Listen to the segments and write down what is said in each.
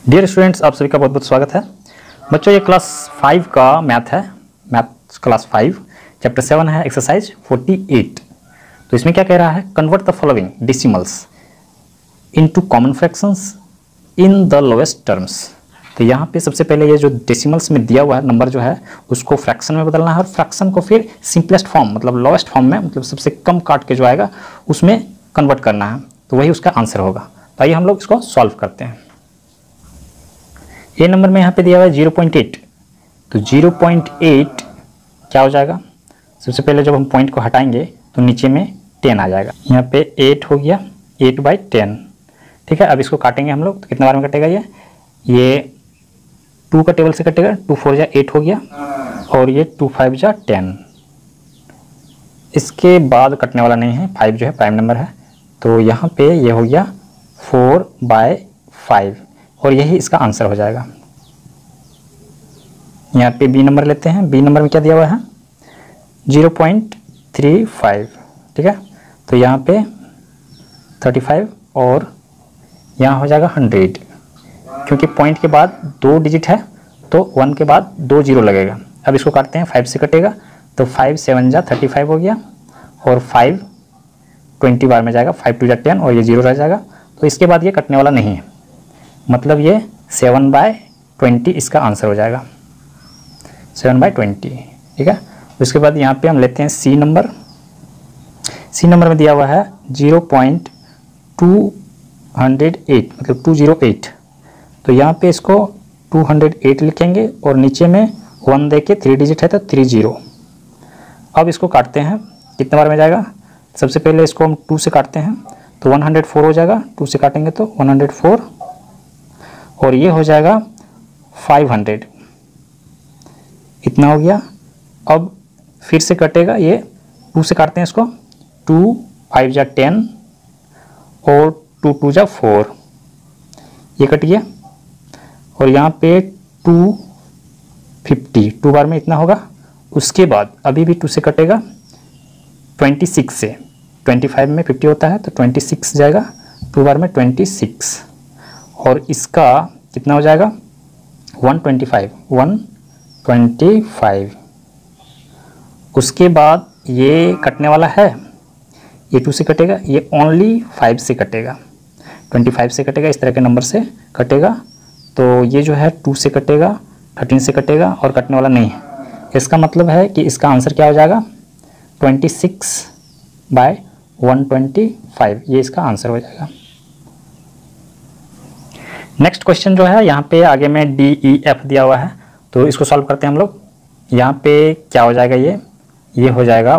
Dear students, आप सभी का बहुत बहुत स्वागत है। बच्चों, ये क्लास 5 का मैथ है। मैथ क्लास 5 चैप्टर 7 है, एक्सरसाइज 48। तो इसमें क्या कह रहा है, convert the following decimals into common fractions in the lowest terms. तो यहाँ पे सबसे पहले ये जो डेसिमल्स में दिया हुआ है नंबर जो है उसको फ्रैक्शन में बदलना है और फ्रैक्शन को फिर सिंपलेस्ट फॉर्म मतलब लोएस्ट फॉर्म में, मतलब सबसे कम काट के जो आएगा उसमें कन्वर्ट करना है। तो वही उसका आंसर होगा। तो आइए हम लोग इसको सॉल्व करते हैं। ये नंबर में यहाँ पे दिया हुआ है 0.8। तो 0.8 क्या हो जाएगा, सबसे पहले जब हम पॉइंट को हटाएंगे तो नीचे में 10 आ जाएगा। यहाँ पे 8 हो गया, 8/10। ठीक है, अब इसको काटेंगे हम लोग तो कितना बार में कटेगा ये 2 का टेबल से कटेगा। 2 4 जा 8 हो गया और ये 2 5 जा 10। इसके बाद कटने वाला नहीं है, 5 जो है प्राइम नंबर है। तो यहाँ पे ये हो गया 4/5 और यही इसका आंसर हो जाएगा। यहाँ पे बी नंबर लेते हैं। बी नंबर में क्या दिया हुआ है 0.35। ठीक है, तो यहाँ पे 35 और यहाँ हो जाएगा 100, क्योंकि पॉइंट के बाद 2 डिजिट है तो 1 के बाद 2 0 लगेगा। अब इसको काटते हैं, 5 से कटेगा तो 5 7 जा 35 हो गया और 5 20 बार में जाएगा, 5 2 जा 10 और ये 0 रह जाएगा। तो इसके बाद ये कटने वाला नहीं है, मतलब ये 7/20 इसका आंसर हो जाएगा, 7/20। ठीक है, उसके बाद यहाँ पे हम लेते हैं सी नंबर। सी नंबर में दिया हुआ है 0.208 मतलब 208। तो यहाँ पे इसको 208 लिखेंगे और नीचे में 1 दे के 3 डिजिट है तो 30। अब इसको काटते हैं, कितने बार में जाएगा। सबसे पहले इसको हम 2 से काटते हैं तो 104 हो जाएगा। 2 से काटेंगे तो 104 और ये हो जाएगा 500, इतना हो गया। अब फिर से कटेगा, ये 2 से काटते हैं इसको, 2 5 जा 10 और 2 2 जा 4, ये कट गया। और यहाँ पे 250 2 बार में इतना होगा। उसके बाद अभी भी 2 से कटेगा 26 से, 25 में 50 होता है तो 26 जाएगा 2 बार में 26 और इसका कितना हो जाएगा 125। उसके बाद ये कटने वाला है, ये 2 से कटेगा, ये ओनली 5 से कटेगा, 25 से कटेगा, इस तरह के नंबर से कटेगा। तो ये जो है 2 से कटेगा, 13 से कटेगा और कटने वाला नहीं है। इसका मतलब है कि इसका आंसर क्या हो जाएगा 26/125, ये इसका आंसर हो जाएगा। नेक्स्ट क्वेश्चन जो है यहाँ पे आगे में DEF दिया हुआ है, तो इसको सॉल्व करते हैं हम लोग। यहाँ पे क्या हो जाएगा, ये हो जाएगा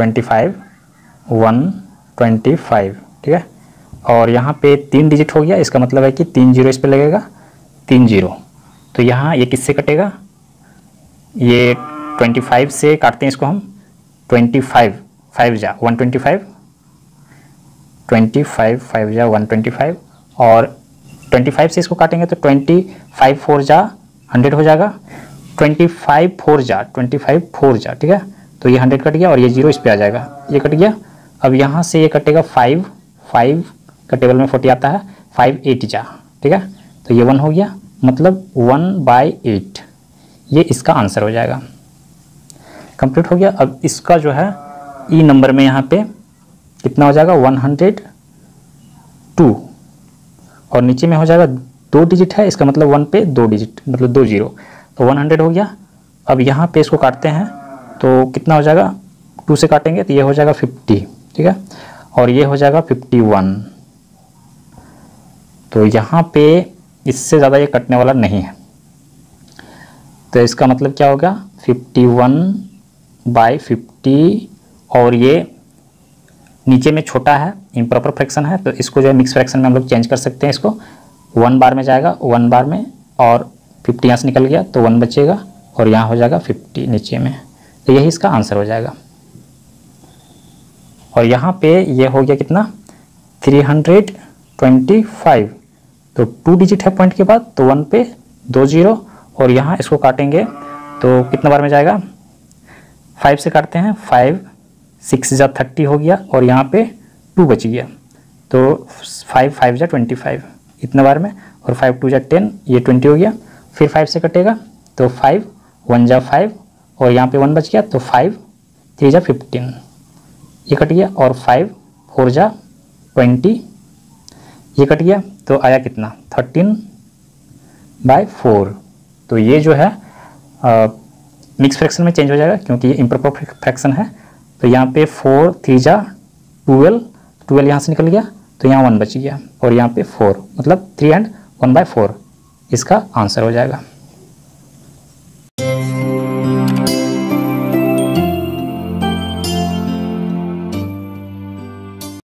125। ठीक है, और यहाँ पे 3 डिजिट हो गया, इसका मतलब है कि 3 0 इस पे लगेगा, 3 0। तो यहाँ ये किससे कटेगा, ये 25 से काटते हैं इसको हम, 25 5 जा 125, 25 5 जा 125 और 25 से इसको काटेंगे तो 25 4 जा 100 हो जाएगा, 25 4 जा 25 जा। ठीक है, तो ये 100 कट गया और ये 0 इस पे आ जाएगा, ये कट गया। अब यहाँ से ये कटेगा 5 का टेबल में 40 आता है, 5 8 जा। ठीक है, तो ये 1 हो गया, मतलब 1/8, ये इसका आंसर हो जाएगा। कंप्लीट हो गया। अब इसका जो है ई नंबर में यहाँ पे कितना हो जाएगा 102 और नीचे में हो जाएगा 2 डिजिट है, इसका मतलब 1 पे 2 डिजिट मतलब 2 0, तो 100 हो गया। अब यहाँ पे इसको काटते हैं तो कितना हो जाएगा, 2 से काटेंगे तो ये हो जाएगा 50। ठीक है, और ये हो जाएगा 51। तो यहाँ पे इससे ज़्यादा ये कटने वाला नहीं है, तो इसका मतलब क्या होगा 51/50 और ये नीचे में छोटा है, इम्प्रॉपर फ्रैक्शन है, तो इसको जो है मिक्स फ्रैक्शन में हम लोग चेंज कर सकते हैं। इसको 1 बार में जाएगा, 1 बार में, और 50 यहाँ से निकल गया तो 1 बचेगा और यहाँ हो जाएगा 50 नीचे में, तो यही इसका आंसर हो जाएगा। और यहाँ पे ये हो गया कितना 325, तो 2 डिजिट है पॉइंट के बाद, तो 1 पे 2 0 और यहाँ इसको काटेंगे तो कितना बार में जाएगा, 5 से काटते हैं, 5 6 जा 30 हो गया और यहाँ पे 2 बच गया, तो 5 5 जा 25, इतने बार में और 5 2 जा 10, ये 20 हो गया। फिर 5 से कटेगा तो 5 1 जा 5 और यहाँ पे 1 बच गया तो 5 3 जा 15, ये कट गया। और 5 4 जा 20, ये कट गया। तो आया कितना 13/4। तो ये जो है मिक्स फ्रैक्शन में चेंज हो जाएगा क्योंकि ये इम्प्रॉपर फ्रैक्शन है। तो यहाँ पे 4 3 जा 12, 12 यहाँ से निकल गया तो यहाँ 1 बच गया और यहाँ पे 4, मतलब 3 and 1/4 इसका आंसर हो जाएगा।